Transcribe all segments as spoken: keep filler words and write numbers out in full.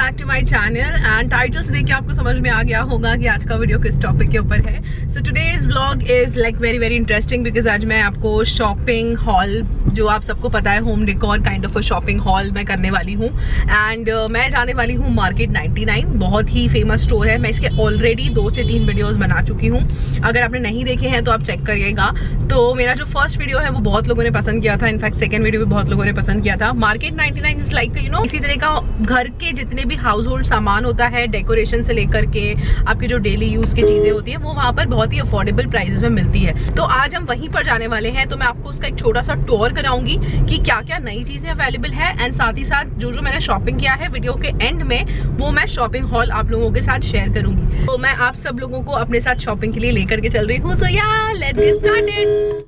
Back to my channel and title से देख के आपको समझ में आ गया होगा कि आज का वीडियो किस टॉपिक के ऊपर है। So today's vlog is like very very interesting because आज मैं आपको शॉपिंग हॉल, जो आप सबको पता है home decor kind of a shopping haul मैं करने वाली हूँ। एंड uh, मैं जाने वाली हूँ मार्केट नाइन्टी नाइन, बहुत ही फेमस स्टोर है। मैं इसके ऑलरेडी दो से तीन वीडियोस बना चुकी हूँ, अगर आपने नहीं देखे हैं तो आप चेक करिएगा। तो मेरा जो फर्स्ट वीडियो है वो बहुत लोगों ने पसंद किया था, इनफैक्ट सेकंड वीडियो भी बहुत लोगों ने पसंद किया था। Market ninety nine is like you know इसी तरह का घर के जितने भी हाउस होल्ड सामान होता है, डेकोरेशन से लेकर के आपके जो डेली यूज की चीजें होती है, वो वहाँ पर बहुत ही अफोर्डेबल प्राइसेस में मिलती है। तो आज हम वहीं पर जाने वाले हैं, तो मैं आपको उसका एक छोटा सा टूर कराऊंगी कि क्या क्या नई चीजें अवेलेबल है एंड साथ ही साथ जो जो मैंने शॉपिंग किया है वीडियो के एंड में वो मैं शॉपिंग हॉल आप लोगों के साथ शेयर करूंगी। तो मैं आप सब लोगों को अपने साथ शॉपिंग के लिए लेकर के चल रही हूँ। So yeah let's get started.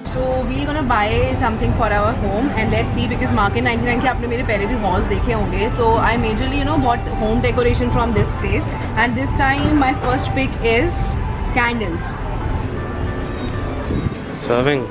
So we gonna buy something for our home and let's see, because market ninety nine के आपने मेरे पहले भी हॉल्स देखे होंगे. So I majorly you know bought home decoration from this place and this time my first pick is candles. Serving.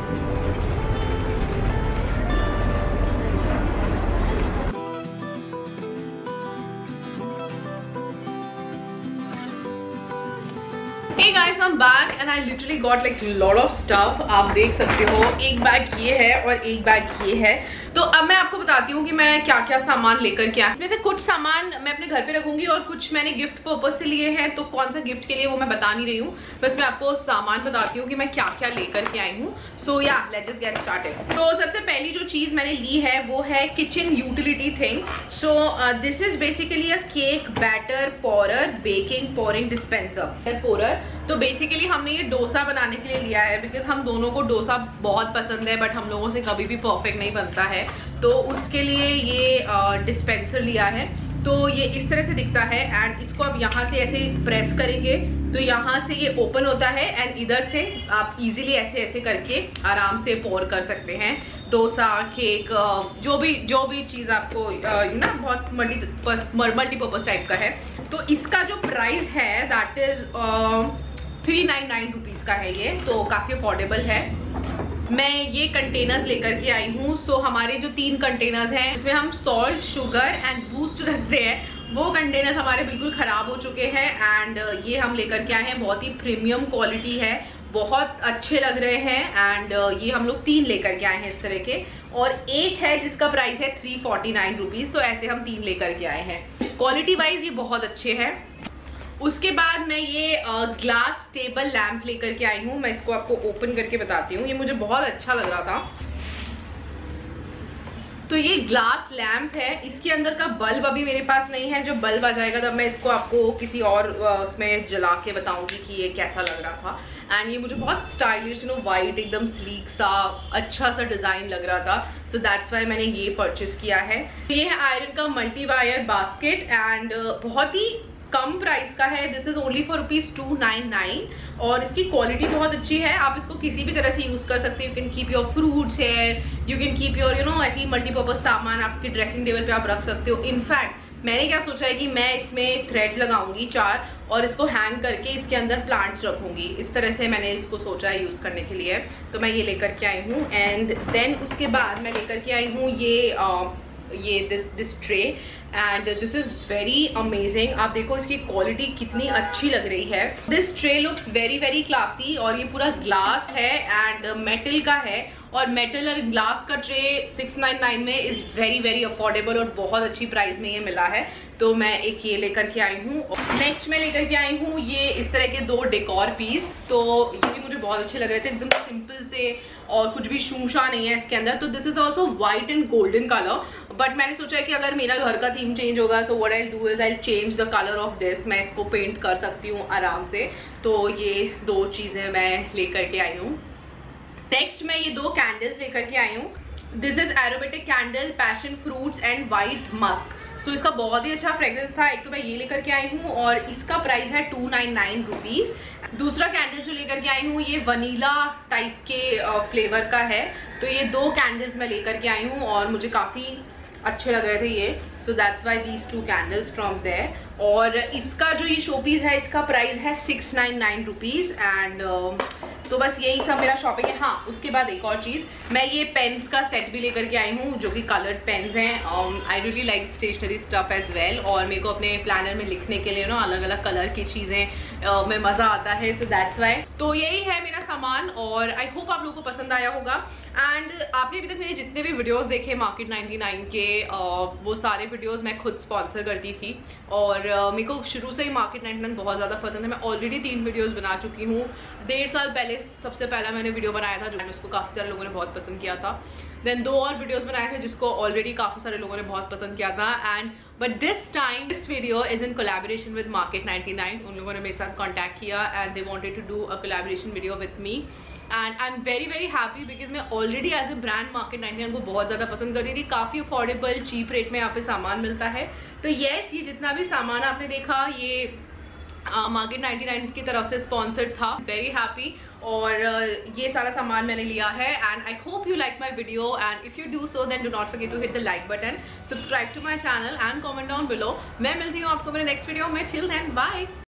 Hey guys, I'm back and I literally got like lot of stuff. आप देख सकते हो, एक bag ये है और एक bag ये है. तो अब मैं आपको बताती हूँ कि मैं क्या क्या सामान लेकर के आया. इसमें से कुछ सामान मैं अपने घर पे रखूंगी और कुछ मैंने गिफ्ट पर्पज से लिए हैं. तो कौन सा गिफ्ट के लिए वो मैं बता नहीं रही हूँ, बस मैं आपको सामान बताती हूँ कि मैं क्या क्या लेकर के आई हूँ. So yeah let's just get started. तो सबसे पहली जो चीज मैंने ली है वो है kitchen utility thing. So this is basically a cake batter pourer baking pouring dispenser pourer. तो बेसिकली हमने ये डोसा बनाने के लिए लिया है, बिकॉज हम दोनों को डोसा बहुत पसंद है बट हम लोगों से कभी भी परफेक्ट नहीं बनता है. तो उसके लिए ये डिस्पेंसर लिया है. तो ये इस तरह से दिखता है एंड इसको आप यहाँ से ऐसे प्रेस करेंगे तो यहाँ से ये ओपन होता है एंड इधर से आप इजीली ऐसे ऐसे करके आराम से पोर कर सकते हैं. डोसा, केक, जो भी जो भी चीज़ आपको ना बहुत मल्टी मल्टीपर्पज टाइप का है. तो इसका जो प्राइस है that is three nine nine rupees का है ये, तो काफ़ी अफोर्डेबल है. मैं ये कंटेनर्स लेकर के आई हूँ. सो so, हमारे जो तीन कंटेनर्स हैं इसमें हम सॉल्ट, शुगर एंड बूस्ट रखते हैं. वो कंटेनर्स हमारे बिल्कुल ख़राब हो चुके हैं एंड ये हम लेकर के आए हैं. बहुत ही प्रीमियम क्वालिटी है, बहुत अच्छे लग रहे हैं एंड ये हम लोग तीन लेकर के आए हैं इस तरह के. और एक है जिसका प्राइस है थ्री फोर्टी नाइन रुपीज़. तो ऐसे हम तीन लेकर के आए हैं. क्वालिटी वाइज ये बहुत अच्छे हैं. उसके बाद मैं ये ग्लास टेबल लैंप लेकर के आई हूँ. मैं इसको आपको ओपन करके बताती हूँ. ये मुझे बहुत अच्छा लग रहा था. तो ये ग्लास लैंप है. इसके अंदर का बल्ब अभी मेरे पास नहीं है. जो बल्ब आ जाएगा तब मैं इसको आपको किसी और उसमें जला के बताऊंगी कि ये कैसा लग रहा था. एंड ये मुझे बहुत स्टाइलिश यू नो वाइट एकदम स्लीक सा अच्छा सा डिजाइन लग रहा था. सो दैट्स वाई मैंने ये परचेस किया है. ये है आयरन का मल्टी वायर बास्केट एंड बहुत ही कम प्राइस का है. This is only for rupees two nine nine और इसकी क्वालिटी बहुत अच्छी है. आप इसको किसी भी तरह से यूज कर सकते हो. You can keep your fruits है, you can keep your you know ऐसी मल्टीपर्पज सामान आपके ड्रेसिंग टेबल पे आप रख सकते हो. इनफैक्ट मैंने क्या सोचा है कि मैं इसमें थ्रेड्स लगाऊंगी चार और इसको हैंग करके इसके अंदर प्लांट्स रखूंगी. इस तरह से मैंने इसको सोचा है यूज करने के लिए. तो मैं ये लेकर के आई हूँ एंड देन उसके बाद मैं लेकर के आई हूँ ये uh, ये this this tray and this is very amazing. आप देखो इसकी क्वालिटी कितनी अच्छी लग रही है. This tray looks very very classy और ये पूरा ग्लास है एंड मेटल का है. और मेटल और ग्लास का ट्रे सिक्स नाइन नाइन में इज वेरी वेरी अफोर्डेबल और बहुत अच्छी प्राइस में ये मिला है. तो मैं एक ये लेकर के आई हूँ. नेक्स्ट मैं लेकर के आई हूँ ये इस तरह के दो डेकोर पीस. तो ये भी मुझे बहुत अच्छे लग रहे थे, एकदम सिंपल से और कुछ भी शूशा नहीं है इसके अंदर. तो this is also white and golden colour. But मैंने सोचा है कि अगर मेरा घर का थीम चेंज होगा so what I do is I change the colour of this. मैं इसको पेंट कर सकती हूँ आराम से. तो ये दो चीज़ें मैं लेकर के आई हूँ. नेक्स्ट मैं ये दो कैंडल्स लेकर के आई हूँ. This is aromatic candle passion fruits and white musk. तो इसका बहुत ही अच्छा फ्रेग्रेंस था. एक तो मैं ये लेकर के आई हूँ और इसका प्राइस है टू नाइन नाइन रुपीज़. दूसरा कैंडल जो लेकर के आई हूँ ये वनीला टाइप के फ्लेवर का है. तो ये दो कैंडल्स मैं लेकर के आई हूँ और मुझे काफ़ी अच्छे लग रहे थे ये. So that's why these two candles from there. और इसका जो ये शो पीस है इसका प्राइस है six nine nine rupees and तो बस यही सब मेरा शॉपिंग है. हाँ, उसके बाद एक और चीज़, मैं ये पेन्स का सेट भी लेकर के आई हूँ जो कि कलर्ड पेन्स हैं. I really like stationery stuff as well. और मेरे को अपने प्लानर में लिखने के लिए ना अलग अलग कलर की चीज़ें uh, में मज़ा आता है. So that's why. तो यही है मेरा सामान और आई होप आप लोगों को पसंद आया होगा. एंड आपने अभी तक मेरे जितने भी वीडियोस देखे मार्केट नाइन्टी नाइन के uh, वो सारे वीडियोस मैं खुद स्पॉन्सर करती थी. और uh, मेरे को शुरू से ही मार्केट नाइन्टी नाइन बहुत ज़्यादा पसंद है. मैं ऑलरेडी तीन वीडियोस बना चुकी हूँ. डेढ़ साल पहले सबसे पहला मैंने वीडियो बनाया था जो उसको काफ़ी सारे लोगों ने बहुत पसंद किया था. देन दो और वीडियोस बनाए थे जिसको ऑलरेडी काफ़ी सारे लोगों ने बहुत पसंद किया था. And but this time this video is in collaboration with market ninety nine. उन लोगों ने मेरे साथ कॉन्टैक्ट किया and they wanted to do a collaboration video with me. And I am very very happy because मैं already as a brand market ninety nine को बहुत ज़्यादा पसंद करती थी. काफ़ी अफोर्डेबल चीप रेट में यहाँ पे सामान मिलता है. तो येस, ये जितना भी सामान आपने देखा ये मार्केट नाइन्टी नाइन की तरफ से स्पॉन्सर्ड था। Very happy. और uh, ये सारा सामान मैंने लिया है and I hope you like my video and if you do so then do not forget to hit the like button, subscribe to my channel and comment down below. मैं मिलती हूँ आपको मेरे नेक्स्ट वीडियो में। Till then bye.